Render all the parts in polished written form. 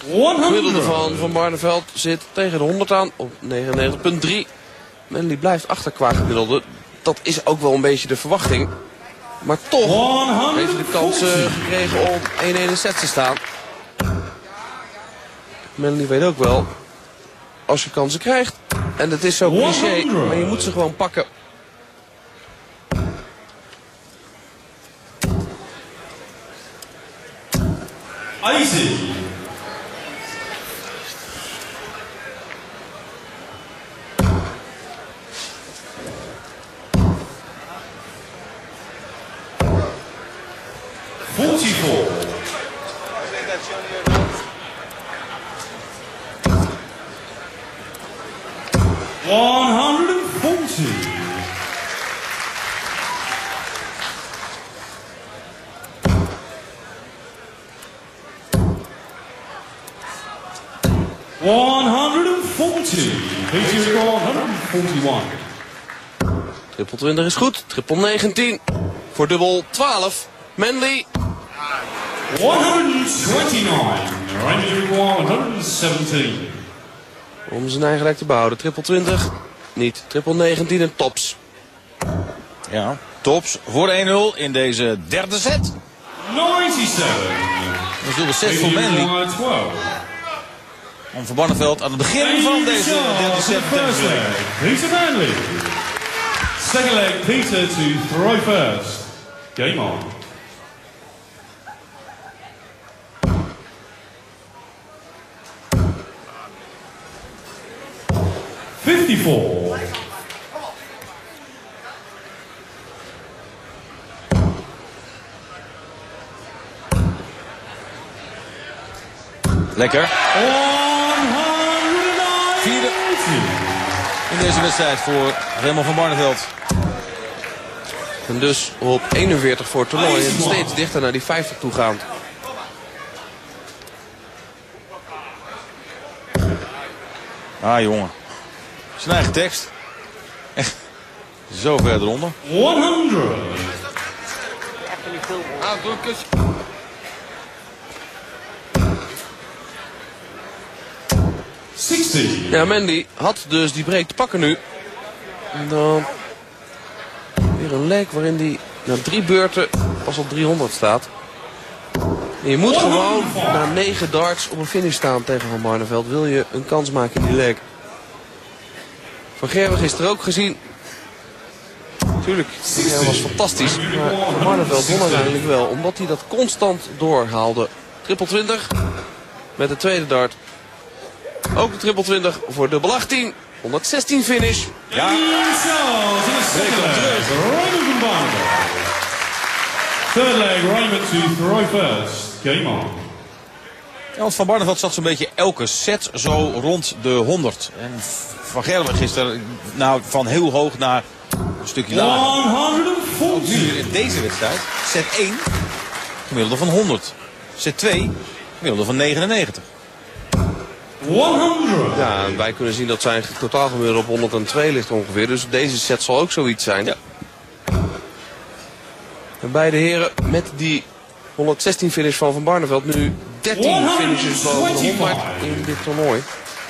Gemiddelde van Barneveld zit tegen de 100 aan op 99,3. Manley blijft achter qua gemiddelde. Dat is ook wel een beetje de verwachting. Maar toch heeft hij de kans gekregen om 1-1 in set te staan. Manley weet ook wel, als je kansen krijgt, en dat is zo cliché, maar je moet ze gewoon pakken. Easy. Triple 20 is goed. Triple 19 voor dubbel 12. Manley. 129. Range 117. Om zijn eigen lek te behouden. Triple 20 niet. Triple 19 en tops. Ja, tops voor 1-0 in deze derde set. 97. Dat is dubbel 6 voor Manley. Om Van Barneveld aan het begin van deze derde set te spelen. Peter Manley. Second leg, Peter to throw first. Game on. Lekker. Vierde in deze wedstrijd voor Raymond van Barneveld. En dus op 41 voor het toernooi en steeds dichter naar die 50 toe gaan. Ah jongen. Zijn eigen tekst. Echt zo ver eronder. 100. Doe een kusje. Ja, Manley had dus die break te pakken nu. En dan weer een leg waarin hij na 3 beurten pas op 300 staat. En je moet gewoon na 9 darts op een finish staan tegen Van Barneveld. Wil je een kans maken in die leg. Van Gerwen gisteren ook gezien. Tuurlijk, hij was fantastisch. Maar Van Barneveld won uiteindelijk wel. Omdat hij dat constant doorhaalde. Triple 20 met de tweede dart. Ook de triple 20 voor dubbel 18. 116 finish. Ja. Break hem terug. Raymond van Barneveld. Third leg, Raymond to throw first. Game on. Ja, want Van Barneveld zat zo'n beetje elke set zo rond de 100. En Van Gerwen gisteren van heel hoog naar een stukje lager. 140. Nu in deze wedstrijd, set 1, gemiddelde van 100. Set 2, gemiddelde van 99. 100. Ja, en wij kunnen zien dat zijn totaalgemiddelde op 102 ligt ongeveer. Dus deze set zal ook zoiets zijn. Ja. En beide heren met die 116 finish van Barneveld nu 13 finishes boven de 100 in dit toernooi.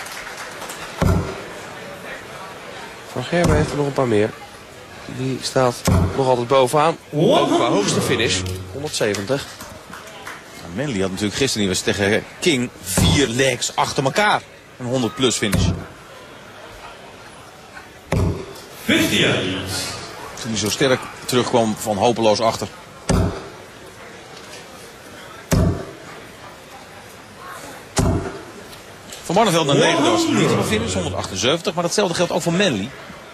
Van Gerwen heeft er nog een paar meer. Die staat nog altijd bovenaan. Ook qua hoogste finish, 170. Manley had natuurlijk gisteren was tegen King 4 legs achter elkaar. Een 100 plus finish. 58. Toen hij zo sterk terugkwam van hopeloos achter. Van Barneveld naar 9 was niet een finish, 178. Maar datzelfde geldt ook voor Manley.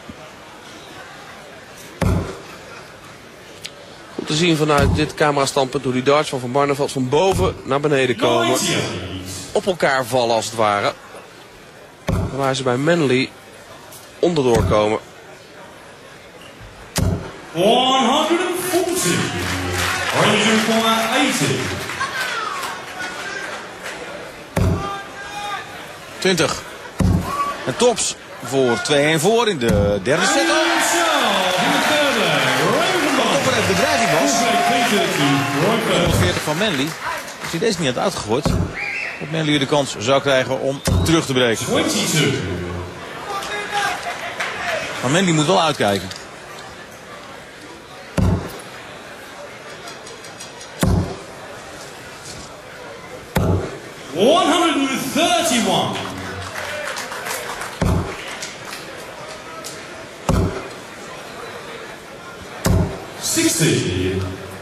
Goed te zien vanuit dit camerastandpunt hoe die darts van Barneveld van boven naar beneden komen. Op elkaar vallen als het ware. Waar ze bij Manley onderdoor komen. 140. 180. 20. En tops voor 2-1 voor in de derde set. Topper heeft de dreiging was. 140 van Manley. Als hij deze niet had uitgegooid, Dat Manley weer de kans zou krijgen om terug te breken. 22. Maar Manley moet wel uitkijken. $131. 60.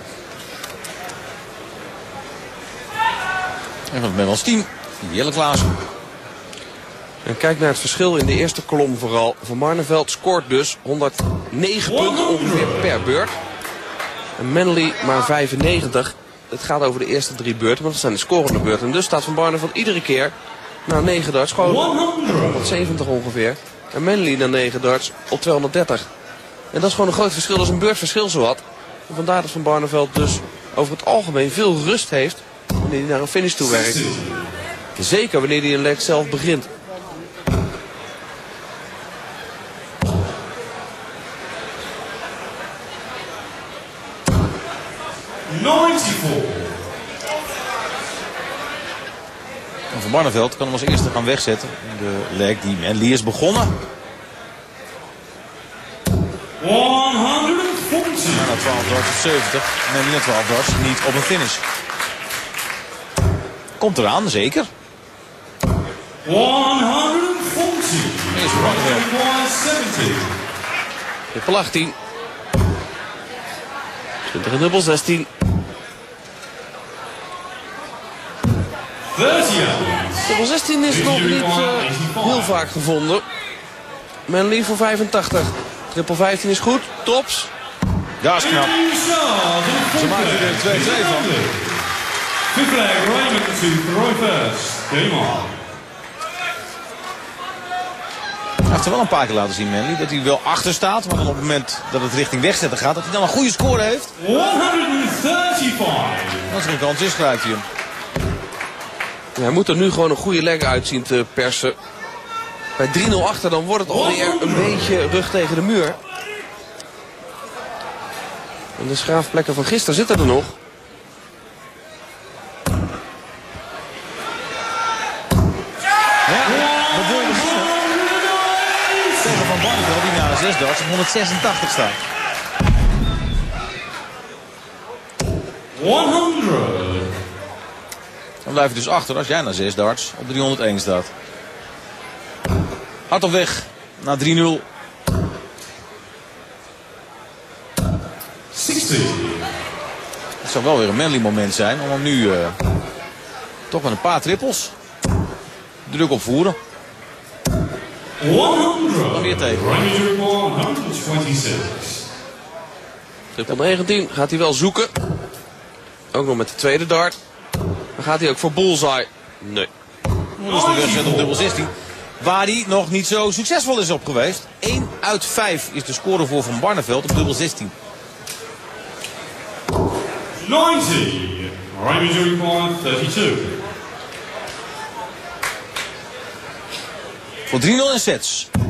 En van het Nederlands team, Jelle Klaassen. En kijk naar het verschil in de eerste kolom vooral. Van Barneveld scoort dus 109 punten ongeveer per beurt. En Manley maar 95. Het gaat over de eerste 3 beurten, want dat zijn de scorende beurten. En dus staat Van Barneveld iedere keer na 9 darts gewoon 170 ongeveer. En Manley na 9 darts op 230. En dat is gewoon een groot verschil. Dat is een beurtverschil zowat. En vandaar dat Van Barneveld dus over het algemeen veel rust heeft wanneer hij naar een finish toe werkt. Zeker wanneer hij een leg zelf begint. Van Barneveld kan hem als eerste gaan wegzetten. De leg die Manley is begonnen. 140. Maar na 12 darts op 70. Manley na 12 darts niet op een finish. Komt eraan, zeker. 140. Eerst voor Barneveld. 170. Triple 18. 20 en dubbel 16. 30. Dubbel 16 is nog niet heel vaak gevonden. Manley voor 85. Triple 15 is goed. Tops. Ja, is knap. Ze maken er 2-2 van. Fifth leg, Raymond to throw first. Game on. Hij heeft er wel een paar keer laten zien, Manley, dat hij wel achter staat. Maar dan op het moment dat het richting wegzetten gaat, dat hij dan een goede score heeft. 135. Als er een kans is, grijpt hij hem. Ja, hij moet er nu gewoon een goede leg uit zien te persen. Bij 3-0 achter dan wordt het alweer een beetje rug tegen de muur. En de schraafplekken van gisteren zitten er nog. Ja, wat wil je beginnen? Tegen Van Barneveld die na 6 darts op 186 staat. 100. Dan blijf je dus achter als jij na 6 darts op 301 staat. Hard op weg naar 3-0. 60. Het zou wel weer een Manley moment zijn om hem nu toch met een paar trippels druk opvoeren. 100. Dan weer tegen. Raymond to 126. Triple 19 gaat hij wel zoeken. Ook nog met de tweede dart. Dan gaat hij ook voor bullseye. Nee. Dat is de wedstrijd op dubbel 16. Waar hij nog niet zo succesvol is op geweest. 1 uit 5 is de score voor Van Barneveld op dubbel 16. 90. Raymond to 132. Voor 3-0 in sets. En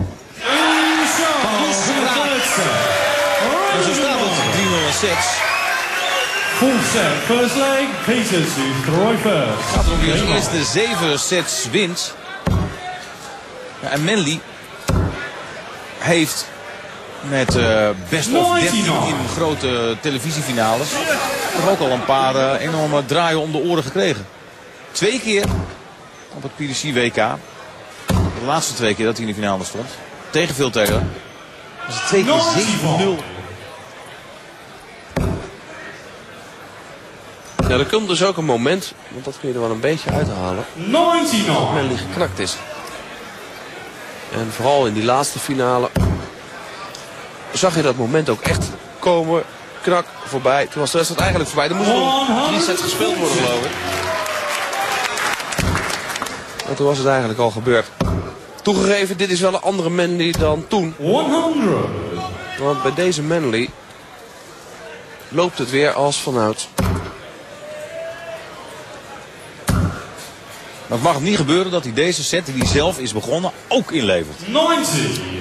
zo staat het 3-0 in sets. Full set. First leg. Peters to throw first. Gaat erom wie als eerste 7 sets wint. Ja, en Manley heeft met best of 13 in grote televisiefinales toch ook al een paar enorme draaien om de oren gekregen. 2 keer op het PDC WK. De laatste 2 keer dat hij in de finale stond. Tegen Phil Taylor. Was het 2 keer 7-0. Ja, er komt dus ook een moment, want dat kun je er wel een beetje uithalen, 99. dat Manley geknakt is. En vooral in die laatste finale zag je dat moment ook echt komen. Knak, voorbij. Toen was de wedstrijd eigenlijk voorbij. Er moesten nog 3 sets gespeeld worden, geloof ik. En toen was het eigenlijk al gebeurd. Toegegeven, dit is wel een andere Manley dan toen. 100. Want bij deze Manley loopt het weer als vanouds. Maar het mag niet gebeuren dat hij deze set die hij zelf is begonnen ook inlevert. 90.